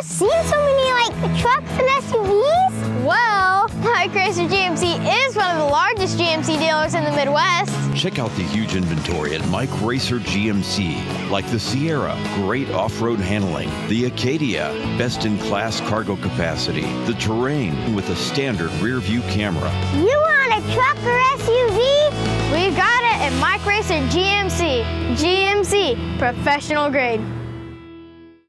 ever seen so many like trucks and SUVs? Well, Mike Racer GMC is one of the largest GMC dealers in the Midwest. Check out the huge inventory at Mike Racer GMC, like the Sierra, great off-road handling, the Acadia, best-in-class cargo capacity, the Terrain with a standard rear-view camera. You want a truck or SUV? We got it at Mike Racer GMC. GMC, professional grade.